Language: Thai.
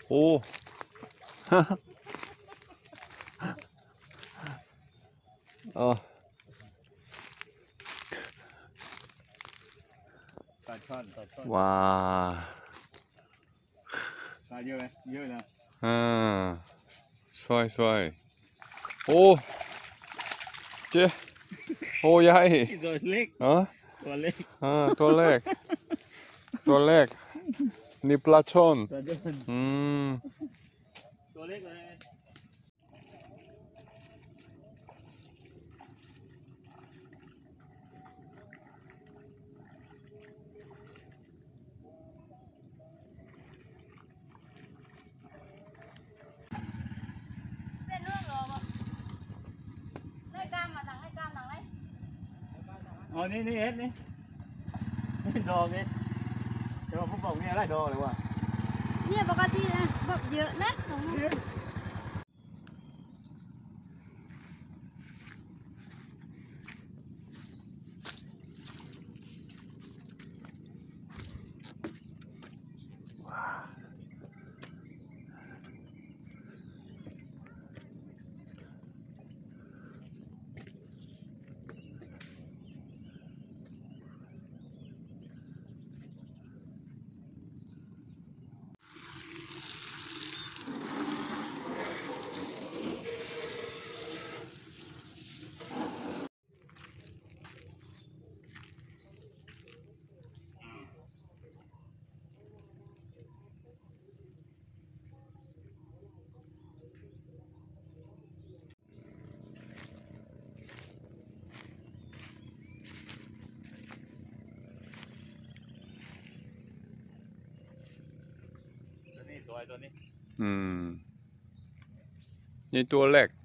โอ้เออปลาช่อนว้าปลาเยอะไหมเยอะนะสวยโอ้เจ๊โอ้ใหญ่ตัวเล็กตัวเล็กตัวเล็กนี่ปลาช่อนตัวเล็กเลยอ๋อนี่เอ็ดนี่ดอกนี่แต่ว่าผมบอกนี่อะไรดอกเลยวะเนี่ยปกตินะแบบเยอะนะของมันตัวนี้ตัวนี้นี่ตัวเล็ก